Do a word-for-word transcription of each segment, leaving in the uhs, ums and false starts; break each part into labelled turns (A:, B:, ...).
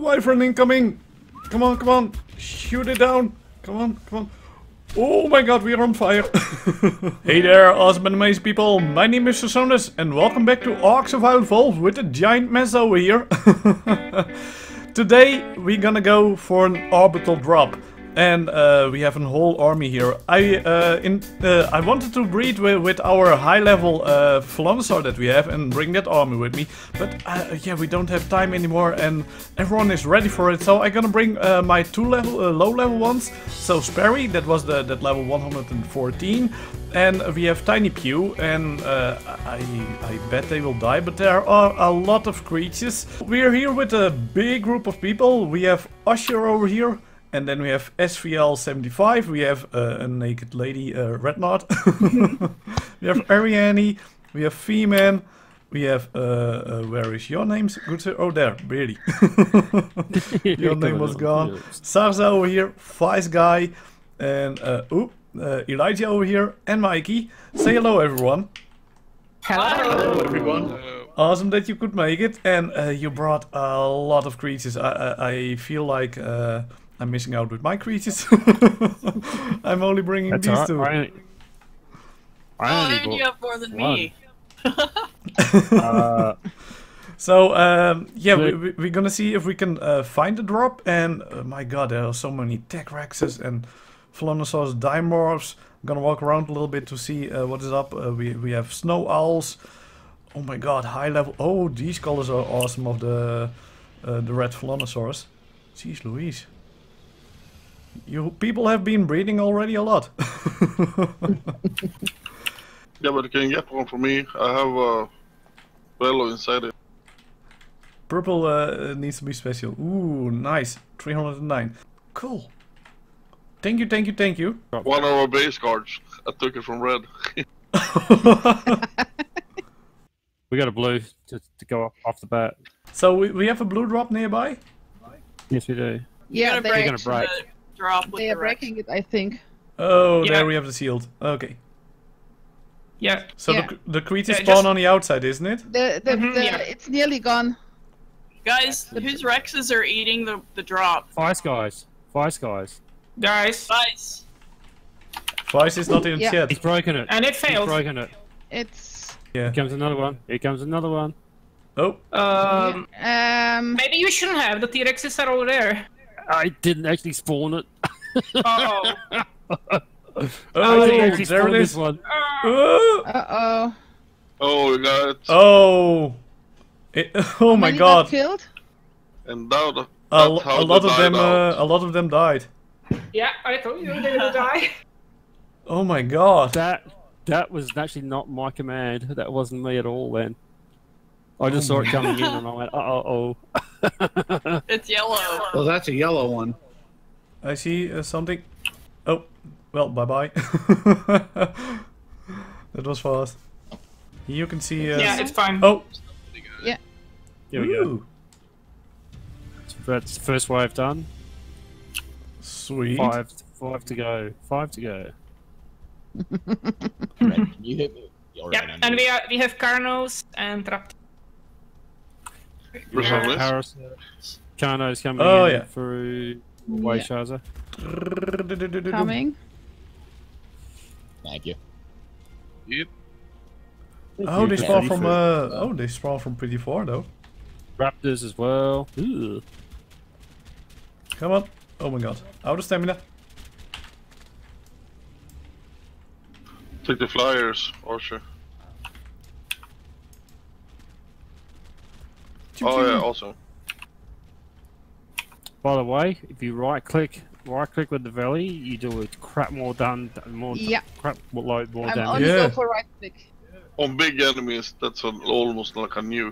A: Wyvern incoming! Come on, come on! Shoot it down! Come on, come on! Oh my god, we are on fire! Hey there, awesome and amazing people! My name is Sosonis, and welcome back to Ark Survival Evolved with a giant mess over here. Today we're gonna go for an orbital drop. And uh, we have a whole army here. I uh, in uh, I wanted to breed with, with our high-level uh, Phlonosaur that we have and bring that army with me. But uh, yeah, we don't have time anymore, and everyone is ready for it. So I'm gonna bring uh, my two level, uh, low-level ones. So Sperry, that was the that level one hundred fourteen, and we have Tiny Pew, and uh, I I bet they will die. But there are a lot of creatures. We're here with a big group of people. We have Usher over here. And then we have S V L seventy-five, we have uh, a naked lady, uh, Redknot. We have Ariane, we have Feeman, we have, uh, uh, where is your name? Good sir? Oh, there, Beardy. Your name was gone. Sarza over here, Vice Guy, and, uh, ooh, uh, Elijah over here, and Mikey. Say hello, everyone.
B: Hello, everyone.
A: Awesome that you could make it, and uh, you brought a lot of creatures. I, I, I feel like... Uh, I'm missing out with my creatures. I'm only bringing
C: That's
A: these
C: right.
A: two.
C: I, I
B: Oh,
C: only
B: and you have more than me.
C: uh,
A: So, um, yeah, we,
C: the-
A: we, we're gonna see if we can uh, find the drop. And uh, my god, there are so many Techrexes and Phlonosaurs, Dimorphs. I'm gonna walk around a little bit to see uh, what is up. Uh, we, we have Snow Owls. Oh my god, high level. Oh, these colors are awesome of the, uh, the red Phlonosaurs. Jeez Louise. You people have been breeding already a lot.
D: Yeah, but you can get one for me. I have a Velo inside it.
A: Purple uh, needs to be special. Ooh, nice. three hundred nine. Cool. Thank you, thank you, thank you.
D: One of our base guards. I took it from red.
C: we got a blue to, to go off, off the bat.
A: So we, we have a blue drop nearby?
C: Yes, we do.
B: You're
E: Yeah,
B: gonna
E: they,
C: gonna break.
B: the drop with
E: they
B: the
E: are breaking it, I think.
A: Oh,
F: Yeah.
A: there we have the shield. Okay.
F: Yeah.
A: So
E: Yeah.
A: the, the creatures
F: Yeah,
A: spawn
F: just-
A: on the outside, isn't it?
E: The, the,
F: Mhm,
E: the,
F: yeah.
E: It's nearly gone.
B: Guys, whose Rexes are eating the, the drop?
C: Vice guys. Vice guys.
F: Guys.
B: Guys,
A: Vice is not in
E: Yeah.
A: chat.
C: He's broken it.
F: And it
C: He's
F: failed.
C: broken it.
E: It's...
A: Yeah.
C: Here comes another one. Here comes another one.
A: Oh.
F: Um,
E: Um...
F: maybe you shouldn't have. The T-Rexes are over there.
C: I didn't actually spawn it.
F: Uh-oh.
A: Oh,
C: I didn't actually
A: there
C: spawn
A: it
C: this
A: is.
C: one.
A: Oh.
E: Uh-oh.
D: Oh, we got it.
A: Oh. It, oh my
E: Many
A: god.
E: got killed?
D: And now the,
A: A,
D: that's how
A: a lot
D: they
A: of them
D: died out.
A: uh, a lot of them died.
F: Yeah, I told you they would die.
A: Oh my god.
C: That that was actually not my command. That wasn't me at all then. I just
A: Oh
C: saw
A: my
C: it coming in and I went, uh oh oh.
B: it's yellow.
G: Well, that's a yellow one.
A: I see uh, something. Oh, well, bye bye. That was fast. You can see. Uh,
F: Yeah, it's fine.
A: Oh.
C: Here we go.
A: Ooh,
C: That's the first wave done.
A: sweet.
C: Five, five to go. Five to go.
H: Right, can you hit me? Or
F: Yeah,
H: can I
F: and
H: move?
F: we are, we have Carnos and Raptor.
D: For some reason.
C: Harris. Kano's coming
A: Oh,
C: in
A: yeah.
C: through Way
E: Yeah.
C: Shaza.
E: Coming.
H: Thank you.
D: Yep.
A: Oh, they
C: Yeah.
A: spawn from. Uh, oh, they spawn from pretty far though.
C: Raptors as well. Ooh.
A: Come on. Oh my god. Out of stamina.
D: Take the flyers, Archer. Oh yeah, awesome.
C: By the way, if you right click, right click with the valley, you do a crap more done, more
E: Yeah.
C: crap more load more
E: I'm
C: damage.
E: only
A: Yeah.
E: go for right click.
D: On big enemies, that's an, almost like a nuke.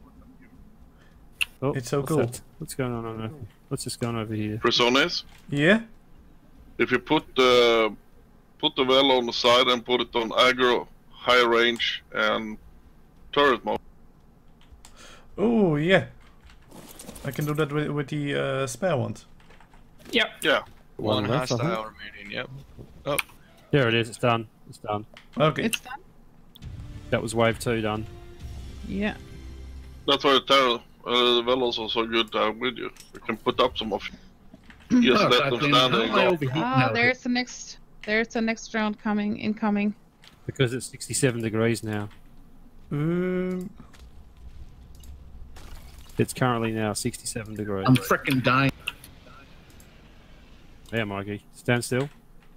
C: Oh,
A: It's so
C: what's
A: cool.
C: that? What's going on over there? What's just going over here?
D: Personas,
A: Yeah.
D: if you put the put the Velo on the side and put it on aggro, high range, and turret mode.
A: Oh yeah. I can do that with, with the uh, spare ones.
F: Yep.
D: Yeah.
C: One
I: One
C: left, I think.
I: hostile remaining, yep.
C: There it is. It's done. It's done.
A: Okay.
E: It's done?
C: That was wave two done.
E: Yeah.
D: That's why the turret, uh, the Velos are so good to have with you. You can put up some of you. Just
G: Oh,
D: let
G: I
D: them
G: think-
D: stand
G: how
D: there and
G: am I
D: go.
G: overheating
E: Oh,
G: now?
E: there's the next. There's the next round coming, incoming.
C: Because it's sixty-seven degrees now.
A: Um,
C: It's currently now sixty-seven degrees.
G: I'm freaking dying.
C: There, Mikey. Stand still.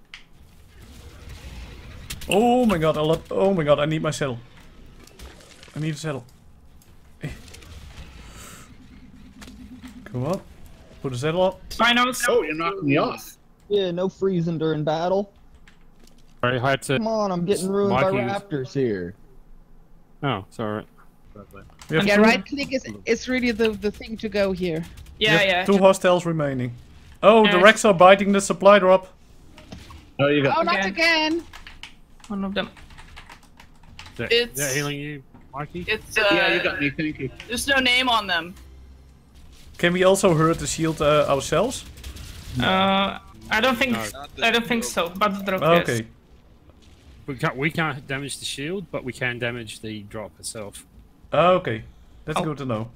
A: oh my god, a lot. Oh my god, I need my saddle. I need a saddle. Eh. Come on. Put the saddle up.
F: Spinos.
G: Oh, you're knocking me off.
H: Yeah, no freezing during battle.
C: I had to.
H: Come on, I'm getting ruined
C: Mikey
H: by
C: was-
H: raptors here.
C: Oh, sorry.
A: We have
E: Yeah,
A: two,
E: right click is is really the the thing to go here.
A: we
F: Yeah,
A: have
F: yeah.
A: two hostiles remaining. Oh, the
F: Yeah.
A: Rex are biting the supply drop.
G: Oh, you got.
E: Oh, not
F: Okay.
E: again!
F: One of them.
C: Is that, is
B: It's-
C: that healing you, Mikey?
B: It's uh,
G: Yeah, you got me. Thank you.
B: there's no name on them.
A: Can we also hurt the shield uh, ourselves?
F: Uh, I don't think.
C: No.
F: I don't think so. But the drop.
A: Okay.
F: Yes.
C: We can't, we can't damage the shield, but we can damage the drop itself.
A: Okay. That's
F: Oh.
A: good to know.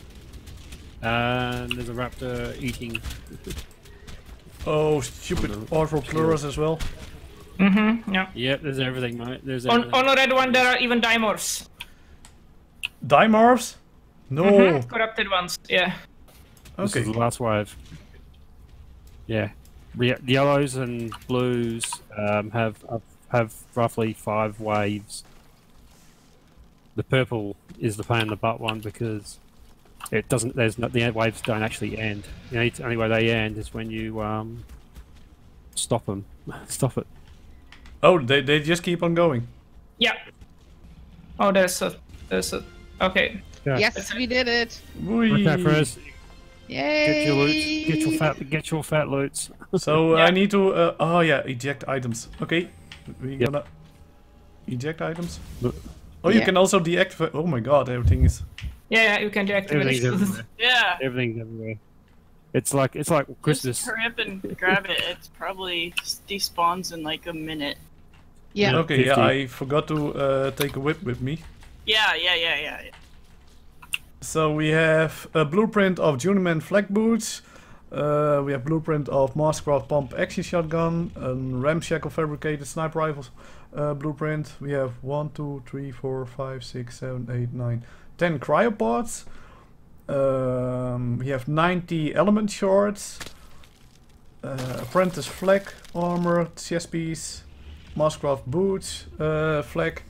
C: And there's a raptor eating.
A: Oh, stupid
C: On the
A: Orville Plurus as well.
F: Mm-hmm. Yeah.
C: Yep, there's everything, mate. There's
F: On
C: everything.
F: on the red one, there are even dimorphs.
A: Dimorphs? No.
F: Mhm, corrupted ones. Yeah.
C: This
A: Okay.
C: is the last wave. Yeah. Re- yellows and blues um, have, have have roughly five waves. The purple is the pain in the butt one because it doesn't. There's no, the waves don't actually end. The only, only way they end is when you um, stop them. Stop it.
A: Oh, they, they just keep on going.
F: Yeah. Oh, there's a. There's a. Okay.
C: Yeah.
E: Yes, we did it!
A: Whee.
C: Okay, Frizz,
E: Yay!
C: get your loots. Get your fat. Get your fat loots.
A: So
F: Yeah.
A: I need to. Uh, oh yeah, eject items. Okay, we
C: Yep.
A: gonna eject items.
C: Look.
A: Oh, you
E: Yeah.
A: can also deactivate. Oh my god, everything is.
F: Yeah, yeah. You can
C: Everything's
F: deactivate.
C: everywhere.
B: Yeah.
C: Everything's everywhere. It's like it's like Christmas.
B: Just hurry up and grab it. It's probably despawns in like a minute.
E: Yeah.
A: Okay, yeah,
C: fifty.
A: I forgot to uh, take a whip with me.
B: Yeah, yeah, yeah, yeah. yeah.
A: So we have a blueprint of Juniman flag boots. Uh, we have blueprint of Mastercraft pump action shotgun, a ramshackle fabricated sniper rifles uh, blueprint. We have one, two, three, four, five, six, seven, eight, nine, ten cryopods. Um, we have ninety element shards, uh, apprentice flag armor, chest piece, Mastercraft boots, uh, flag,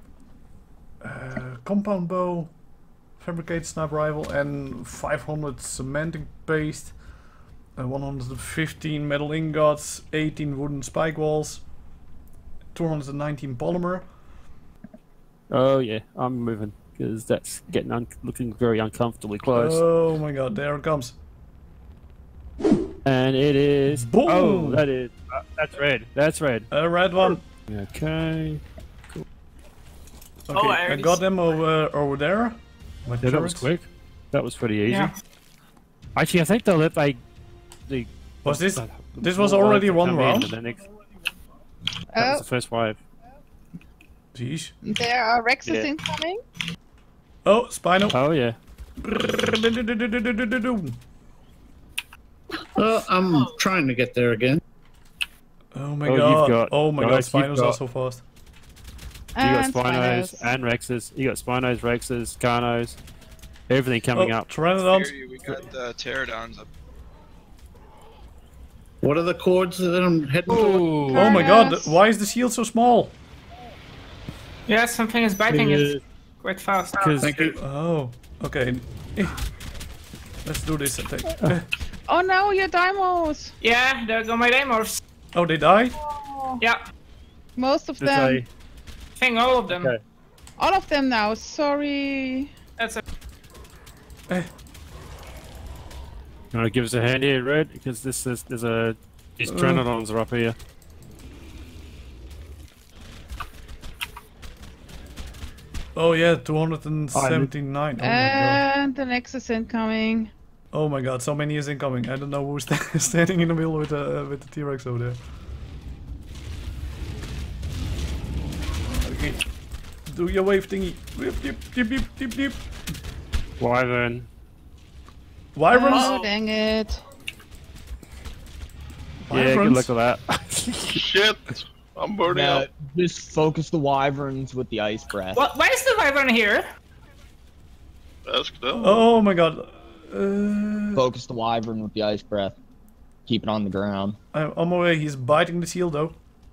A: uh, compound bow, fabricated sniper rifle, and five hundred cementing paste, uh, one hundred fifteen metal ingots, eighteen wooden spike walls, two hundred nineteen polymer.
C: Oh yeah, I'm moving because that's getting un- looking very uncomfortably close.
A: Oh my god, there it comes.
C: And it is.
A: Boom!
C: Oh, that is. Uh, that's red. That's red.
A: A red one.
C: Okay.
A: Okay,
B: Oh, I
A: I,
B: already
A: got
B: see
A: them over over there. My
C: Yeah, that was
A: turrets.
C: quick. That was pretty easy.
F: Yeah.
C: Actually, I think they'll let they. The,
A: Was this-
C: the-
A: this was
C: more
A: already
C: waves
A: one
C: come in,
A: round?
C: and then next- That was
E: Oh,
C: the first wave.
A: Jeez.
E: there are Rexes
C: Yeah.
E: incoming.
A: Oh, Spino.
C: Oh yeah.
G: Well, I'm trying to get there again.
A: Oh my
C: Oh, you've
A: god.
C: got-
A: oh my
C: guys,
A: god,
C: you've
A: Spinos are
C: got-
A: so fast.
C: You got
E: And
C: Spinos
E: Spinos.
C: and Rexes. You got Spinos, Rexes, Carnos. Everything coming
A: Oh,
C: up.
A: Pteranodons.
I: Here, we got the pterodons up.
G: What are the chords that I'm heading to?
C: Oh,
A: Oh my god,
E: Carnos.
A: why is the shield so small?
F: Yeah, something is biting it quite fast.
C: because
G: Thank you.
A: Oh, okay. Eh. Let's do this. I think. Eh.
E: Oh no, your Dimos!
F: Yeah, there go my dimorphs.
A: Oh, they die?
F: Yeah,
E: Most of
C: there's
E: them.
C: a.
F: I think all of them.
C: Okay.
E: All of them now, sorry.
F: That's a.
A: Eh.
C: You want to give us a hand here, Red? Because this is there's a these
A: Uh.
C: Pteranodons are up here.
A: Oh yeah, two hundred seventy-nine. Oh my god.
E: And the Nexus incoming.
A: Oh my god, so many is incoming. I don't know who's sta- standing in the middle with the uh, with the T-Rex over there. Okay. Do your wave thingy. Whip, dip, dip, dip, dip, dip.
C: Wyvern.
A: Wyverns?
E: Oh, dang it.
C: Yeah, good
A: Wyverns?
C: luck with that.
D: Shit! I'm burning
H: Now,
D: up.
H: just focus the wyverns with the ice breath.
F: What? Why is the wyvern here?
D: Ask them.
A: Oh my god. Uh,
H: Focus the wyvern with the ice breath. Keep it on the ground.
A: I'm on my way. He's biting the shield though.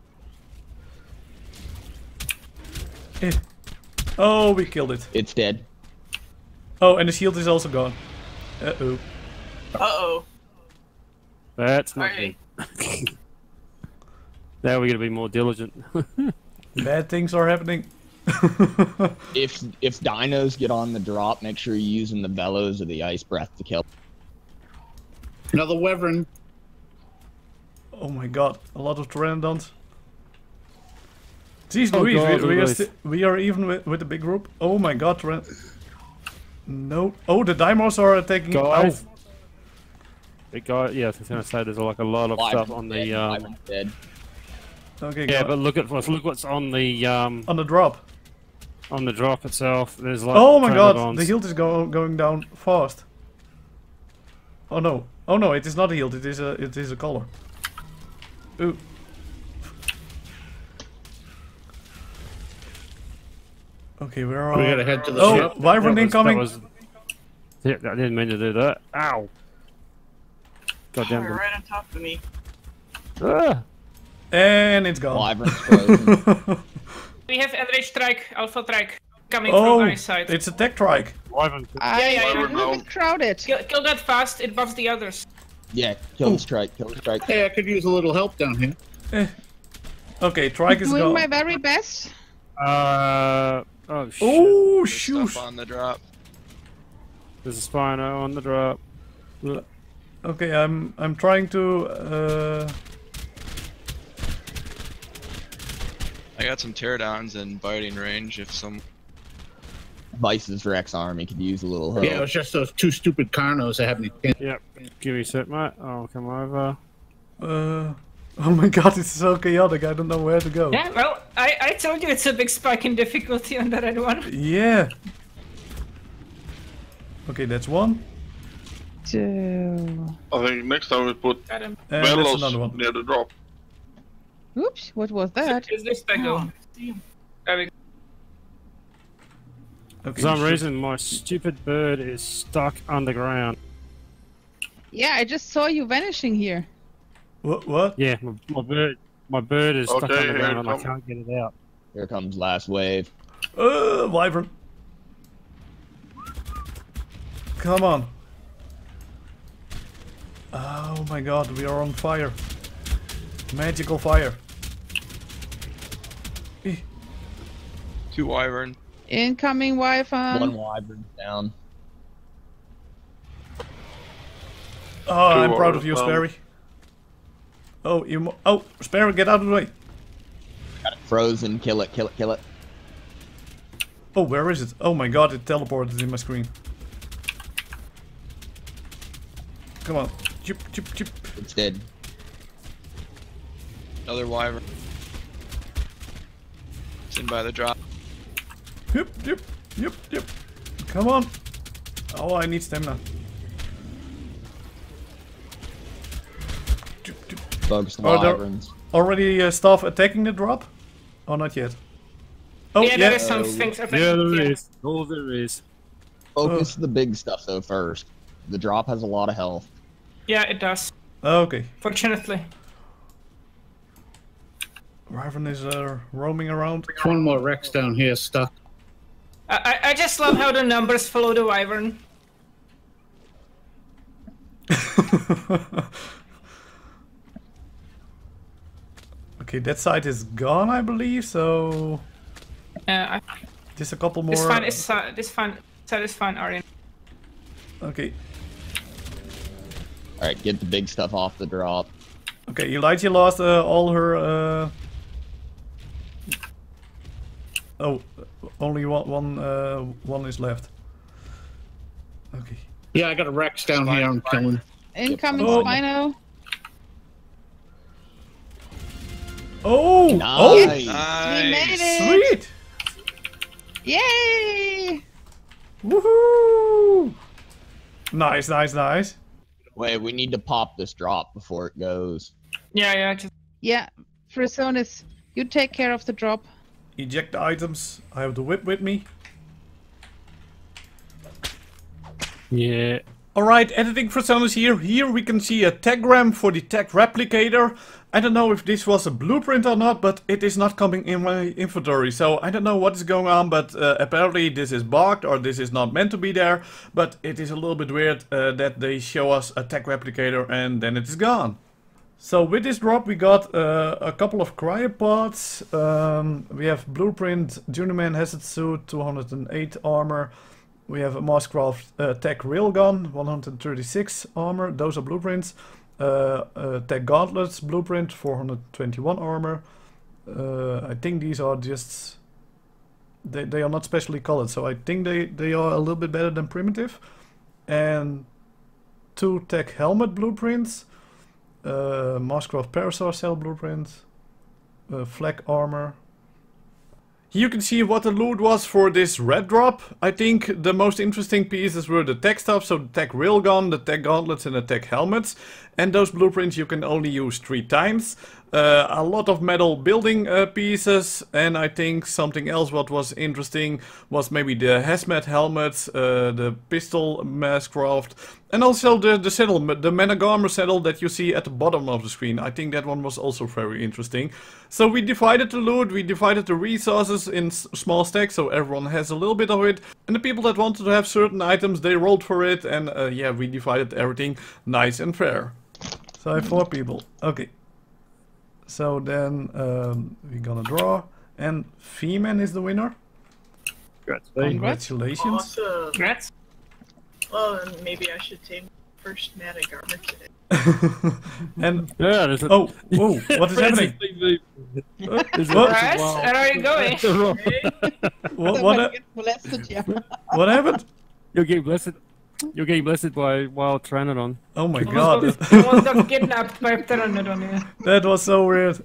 A: Eh. Oh, we killed it.
H: It's dead.
A: Oh, and the shield is also gone. Uh oh.
B: Uh oh.
C: That's not
B: Alright.
C: good. Now we gotta be more diligent.
A: Bad things are happening.
H: If if dinos get on the drop, make sure you're using the bellows or the ice breath to kill.
G: Another wyvern.
A: Oh my god, a lot of pteranodons. Jeez
C: Oh
A: Louise,
C: god,
A: we, we, are
C: Louise.
A: sti- we are even with, with the big group. Oh my god, Tyran. No. Oh, the Dimos are attacking.
C: Guys.
A: Oh,
C: Big guy, yeah, I was gonna say there's like a lot of stuff
H: Wyvern's
C: on
H: dead,
C: the um,
H: wyvern's dead.
A: okay,
C: yeah,
A: go-
C: but look at what's look what's on the um
A: on the drop.
C: on the drop itself. There's like
A: Oh my god,
C: pteranodons.
A: the hilt is go going down fast. Oh no. Oh no, it is not a hilt, it is a it is a color. Ooh. Okay, where are
G: We gotta head to the
A: Oh,
G: ship.
A: Wyvern
C: That was-
A: incoming.
C: that was- yeah, I didn't mean to do that. Ow! God damn
B: You're
C: it.
B: right on top of me.
C: Ah!
A: And it's gone.
H: Wyvern's frozen.
F: We have Enrage Strike, Alpha Strike coming
A: Oh,
F: from my side.
A: it's a tech trike.
C: Wyvern.
E: I
F: yeah, yeah.
E: am a little bit crowded.
F: Kill, kill that fast, it buffs the others.
H: Yeah, kill the strike, kill the strike.
G: Hey, I could use a little help down here.
A: Eh. Okay, trike is
E: Doing
A: gone.
E: my very best.
C: Uh oh shit.
A: Oh
I: There's
A: shoot!
I: stuff on the drop.
C: There's a Spino on the drop.
A: Okay, I'm I'm trying to. Uh...
I: I got some teardowns in biting range if some.
H: Vice's Rex army could use a little help.
G: Yeah, it was just those two stupid Carnos that had me.
C: Yep. Give me a sec, mate. I'll come over.
A: Uh, oh my god, it's so chaotic. I don't know where to go.
F: Yeah, well, I, I told you it's a big spike in difficulty on the red one.
A: Yeah. Okay, that's one.
E: Two.
D: I think next time we put
F: Got him.
A: And that's
D: bellows
A: another one.
D: near the drop.
E: Oops, what was that?
F: Is this back
B: Oh,
F: go?
B: damn.
F: There we go.
A: Okay,
C: For some
A: shit.
C: reason, my stupid bird is stuck underground.
E: Yeah, I just saw you vanishing here.
A: What? What?
C: Yeah, my, my bird, my bird is stuck
D: Okay, here
C: underground
D: it
C: and I
D: come.
C: can't get it out.
H: Here comes last wave.
A: Uh, Wyvern. Come on. Oh my god, we are on fire. Magical fire. Eh.
I: Two wyvern.
E: Incoming Wi-Fi.
H: One wyvern down.
A: Oh, I'm
D: Two
A: proud
D: are
A: of you,
D: down.
A: Sperry. Oh, you. Mo oh, Sperry, get out of the way.
H: Got it frozen. Kill it, kill it, kill it.
A: Oh, where is it? Oh my god, it teleported in my screen. Come on. Chip, chip, chip.
H: It's dead.
I: Another wyvern. It's in by the drop.
A: Yep, yep, yep, yep. Come on. Oh, I need stamina. Chip, chip.
H: Focus the
A: Are there-
H: wyverns.
A: Already uh, staff attacking the drop? Or not yet? Oh,
F: yeah,
A: yeah.
F: there is some
H: Uh,
F: things.
C: Yeah, there is. Oh, there is.
H: Focus the big stuff though first. The drop has a lot of health.
F: Yeah, it does.
A: Okay.
F: Fortunately.
A: Wyvern is uh, roaming around.
G: There's one more Rex down here stuck.
F: I, I I just love how the numbers follow the wyvern.
A: Okay, that side is gone, I believe, so...
F: Uh, I,
A: Just a couple more...
F: this fine is uh, this fine. Side is fine, Aryan.
A: Okay.
H: Alright, get the big stuff off the drop.
A: Okay, Elijah lost uh, all her... Uh... Oh, only one, one, uh, one is left. Okay.
G: Yeah, I got a Rex down here I'm killing.
E: Incoming
A: Oh.
E: Spino.
A: Oh!
H: Nice.
E: We made
I: Nice.
E: it!
A: Sweet!
E: Yay!
A: Woohoo! Nice, nice, nice.
H: Wait, we need to pop this drop before it goes.
F: Yeah, yeah, just
E: Yeah, Frisonis, you take care of the drop.
A: Eject the items. I have the whip with me.
C: Yeah.
A: Alright, editing Frisonis here. Here we can see a tagram for the tech replicator. I don't know if this was a blueprint or not, but it is not coming in my inventory. So I don't know what is going on, but uh, apparently this is bugged or this is not meant to be there. But it is a little bit weird uh, that they show us a tech replicator and then it is gone. So with this drop we got uh, a couple of cryopods. Um, we have blueprint, Journeyman hazard suit, two hundred eight armor. We have a Maskcraft uh, tech railgun, one hundred thirty-six armor. Those are blueprints. Uh, uh, tech gauntlets blueprint, four hundred twenty-one armor. Uh, I think these are just they they are not specially colored, so I think they they are a little bit better than primitive. And two tech helmet blueprints. Uh, Maskcraft Parasaur cell blueprint, uh, flak armor. Here you can see what the loot was for this red drop. I think the most interesting pieces were the tech stuff, so the tech railgun, the tech gauntlets and the tech helmets. And those blueprints you can only use three times. Uh, a lot of metal building uh, pieces, and I think something else what was interesting was maybe the hazmat helmets, uh, the pistol Maskcraft, and also the, the saddle, the Managarmer saddle that you see at the bottom of the screen. I think that one was also very interesting. So we divided the loot, we divided the resources in s small stacks, so everyone has a little bit of it. And the people that wanted to have certain items, they rolled for it, and uh, yeah, we divided everything nice and fair. So I have four people. Okay. So then um, we're gonna draw, and Feeman is the winner.
C: Congrats.
A: Congratulations.
B: Awesome.
F: congrats.
B: Well, then maybe I should take first Managarmer today.
A: And
C: Yeah, there's a...
A: oh, whoa, what is happening? Uh,
C: There's a-
A: what?
F: Alright, where are you going?
A: What, what,
E: Somebody
A: ha-
E: gets molested, yeah.
A: what happened?
C: You're getting blessed. You're getting blessed by Wild Pteranodon.
A: Oh my
F: Almost
A: god,
F: got- almost got kidnapped by a Pteranodon, yeah.
A: that was so weird.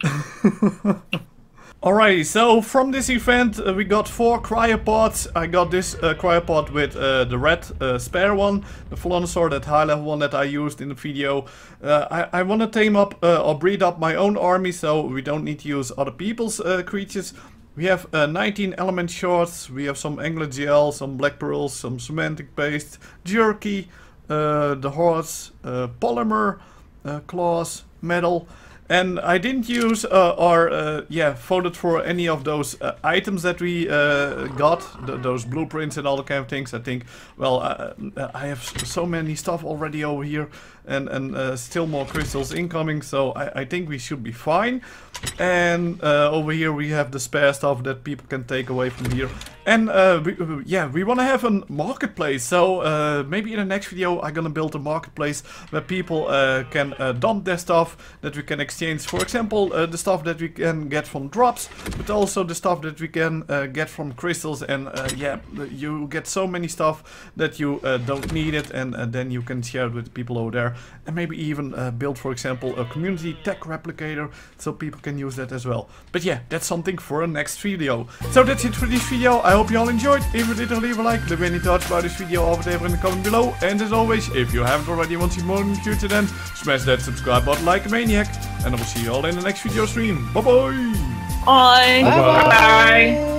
A: Alrighty, so from this event uh, we got four cryopods. I got this uh, cryopod with uh, the red uh, spare one, the Phalonosaur, that high level one that I used in the video. Uh, I, I want to tame up uh, or breed up my own army, so we don't need to use other people's uh, creatures. We have uh, nineteen element shards, we have some angler gel, some black pearls, some semantic paste, jerky, uh, the horse, uh, polymer, uh, claws, metal. And I didn't use uh, or uh, yeah voted for any of those uh, items that we uh, got, th those blueprints and all the kind of things. I think, well, uh, I have so many stuff already over here, and and uh, still more crystals incoming. So I, I think we should be fine. And uh, over here we have the spare stuff that people can take away from here. And uh, we, yeah, we want to have a marketplace. So uh, maybe in the next video I'm gonna build a marketplace where people uh, can uh, dump their stuff that we can exchange. For example, uh, the stuff that we can get from drops, but also the stuff that we can uh, get from crystals. And uh, yeah, you get so many stuff that you uh, don't need it, and uh, then you can share it with people over there. And maybe even uh, build, for example, a community tech replicator, so people can use that as well. But yeah, that's something for a next video. So that's it for this video. I hope you all enjoyed. If you did, leave a like. Leave any thoughts about this video over there in the comment below. And as always, if you haven't already want to see more in the future, then smash that subscribe button like a maniac. And I will see you all in the next video stream. Bye bye!
B: Bye.
F: Bye.